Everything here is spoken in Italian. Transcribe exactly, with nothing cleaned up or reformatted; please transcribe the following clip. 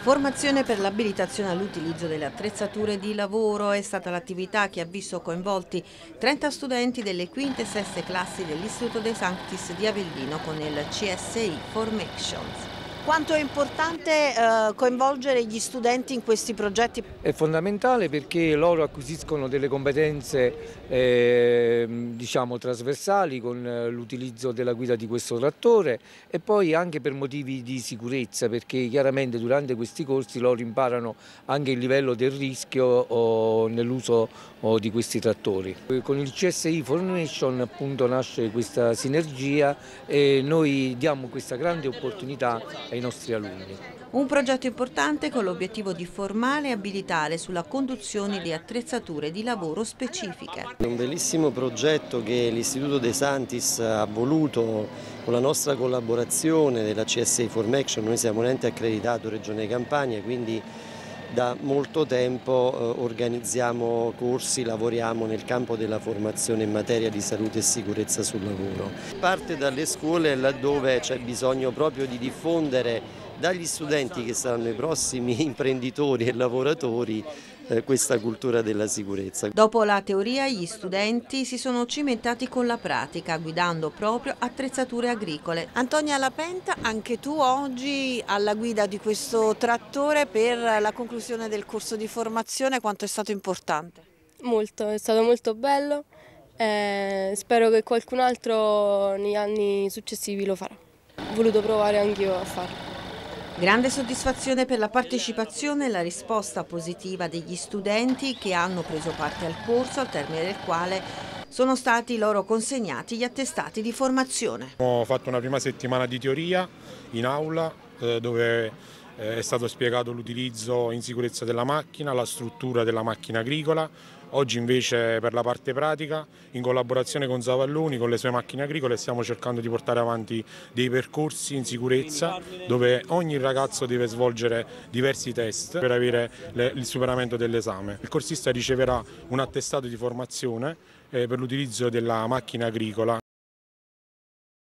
Formazione per l'abilitazione all'utilizzo delle attrezzature di lavoro è stata l'attività che ha visto coinvolti trenta studenti delle quinte e seste classi dell'Istituto De Sanctis di Avellino con il C S I Formations. Quanto è importante eh, coinvolgere gli studenti in questi progetti? È fondamentale perché loro acquisiscono delle competenze eh, diciamo trasversali con l'utilizzo della guida di questo trattore e poi anche per motivi di sicurezza, perché chiaramente durante questi corsi loro imparano anche il livello del rischio nell'uso di questi trattori. Con il C S I Formation appunto nasce questa sinergia e noi diamo questa grande opportunità ai nostri alunni. Un progetto importante con l'obiettivo di formare e abilitare sulla conduzione di attrezzature di lavoro specifiche. È un bellissimo progetto che l'Istituto De Sanctis ha voluto con la nostra collaborazione della C S I Formation. Noi siamo un ente accreditato Regione Campania, quindi da molto tempo eh, organizziamo corsi, lavoriamo nel campo della formazione in materia di salute e sicurezza sul lavoro. Parte dalle scuole laddove c'è bisogno proprio di diffondere dagli studenti che saranno i prossimi imprenditori e lavoratori eh, questa cultura della sicurezza. Dopo la teoria gli studenti si sono cimentati con la pratica guidando proprio attrezzature agricole. Antonia Lapenta, anche tu oggi alla guida di questo trattore per la conclusione del corso di formazione, quanto è stato importante? Molto, è stato molto bello e spero che qualcun altro negli anni successivi lo farà. Ho voluto provare anch'io a farlo. Grande soddisfazione per la partecipazione e la risposta positiva degli studenti che hanno preso parte al corso, al termine del quale sono stati loro consegnati gli attestati di formazione. Ho fatto una prima settimana di teoria in aula eh, dove eh, è stato spiegato l'utilizzo in sicurezza della macchina, la struttura della macchina agricola. Oggi invece per la parte pratica, in collaborazione con Zavalloni, con le sue macchine agricole, stiamo cercando di portare avanti dei percorsi in sicurezza dove ogni ragazzo deve svolgere diversi test per avere le, il superamento dell'esame. Il corsista riceverà un attestato di formazione eh, per l'utilizzo della macchina agricola.